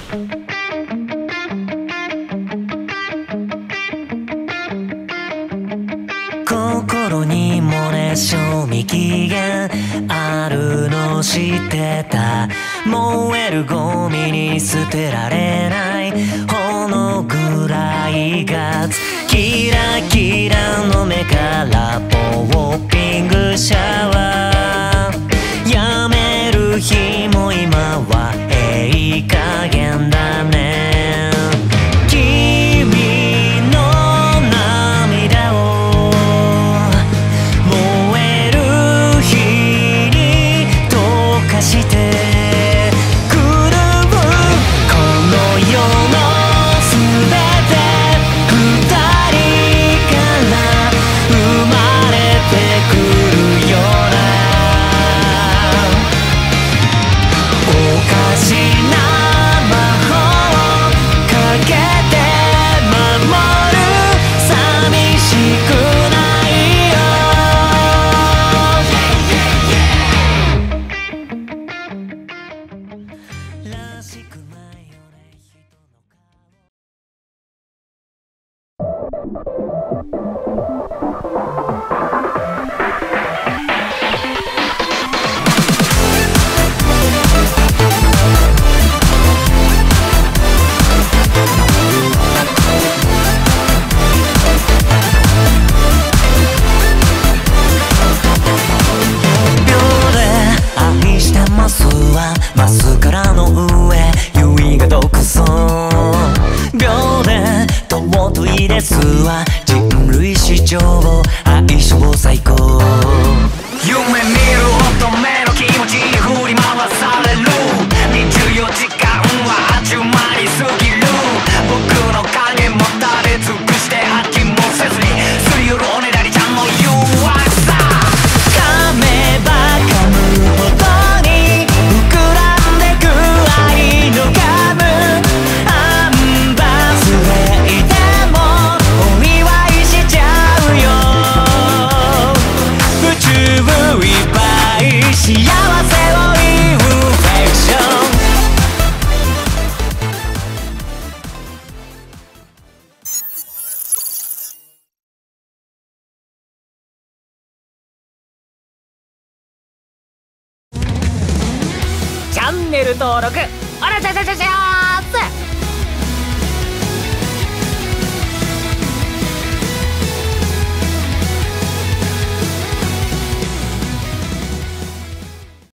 心にもね賞味期限あるの知ってた。燃えるゴミに捨てられない炎ぐらいがキラキラの目からポッピングシャワー。やめる日も今はいい加減だね。マスカラの上唯が独尊秒で尊いですわ。人類史上相性最高。夢見る乙女の気持ちに振り回される24時間はあっちゅう間に過ぎる。僕の影も垂れ尽くして飽きもせずにすり寄るおねだりちゃんの誘惑さ。噛めば噛むほど愛のガムアンバースレイでもお祝いしちゃうよ。宇宙いっぱい幸せをインフェクション。チャンネル登録お願いします。